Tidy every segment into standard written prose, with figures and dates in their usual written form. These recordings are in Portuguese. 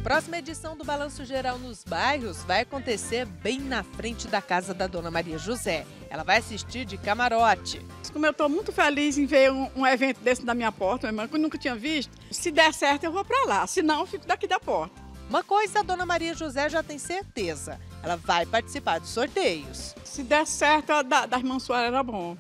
A próxima edição do Balanço Geral nos Bairros vai acontecer bem na frente da casa da Dona Maria José. Ela vai assistir de camarote. Como eu estou muito feliz em ver um evento desse na minha porta, minha irmã, que eu nunca tinha visto, se der certo eu vou para lá, se não eu fico daqui da porta. Uma coisa a Dona Maria José já tem certeza, ela vai participar dos sorteios. Se der certo, a da irmã Soares era bom.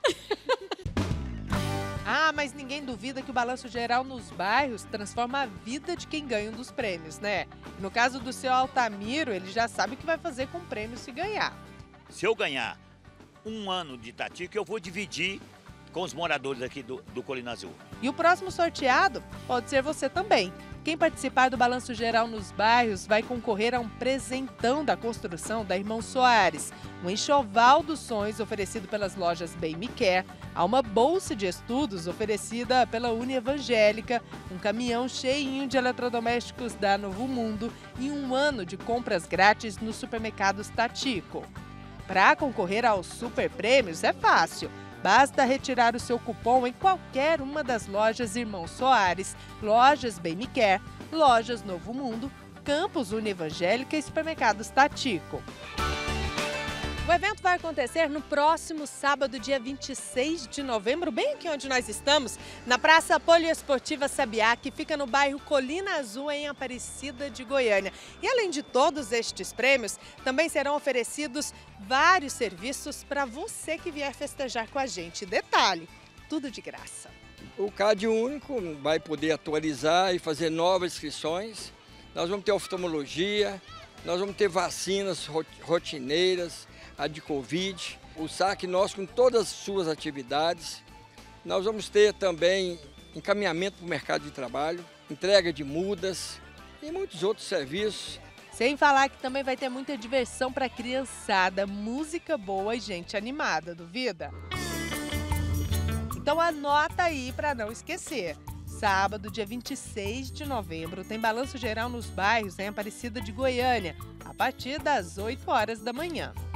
Ah, mas ninguém duvida que o Balanço Geral nos Bairros transforma a vida de quem ganha um dos prêmios, né? No caso do seu Altamiro, ele já sabe o que vai fazer com o prêmio se ganhar. Se eu ganhar um ano de Itatico, eu vou dividir com os moradores aqui do Colina Azul. E o próximo sorteado pode ser você também. Quem participar do Balanço Geral nos Bairros vai concorrer a um presentão da construção da Irmão Soares, um enxoval dos sonhos oferecido pelas lojas Bem Me Quer, a uma bolsa de estudos oferecida pela Uni Evangélica, um caminhão cheinho de eletrodomésticos da Novo Mundo e um ano de compras grátis nos supermercados Tatico. Para concorrer aos super prêmios é fácil. Basta retirar o seu cupom em qualquer uma das lojas Irmão Soares, lojas Bem Me Quer, lojas Novo Mundo, Campus Uni Evangélica e supermercados Tatico. O evento vai acontecer no próximo sábado, dia 26 de novembro, bem aqui onde nós estamos, na Praça Poliesportiva Sabiá, que fica no bairro Colina Azul, em Aparecida de Goiânia. E além de todos estes prêmios, também serão oferecidos vários serviços para você que vier festejar com a gente. Detalhe, tudo de graça. O CAD único vai poder atualizar e fazer novas inscrições. Nós vamos ter oftalmologia, nós vamos ter vacinas rotineiras, a de Covid, o saque nosso com todas as suas atividades. Nós vamos ter também encaminhamento para o mercado de trabalho, entrega de mudas e muitos outros serviços. Sem falar que também vai ter muita diversão para a criançada, música boa e gente animada, duvida? Então anota aí para não esquecer. Sábado, dia 26 de novembro, tem Balanço Geral nos Bairros em Aparecida de Goiânia, a partir das 8 horas da manhã.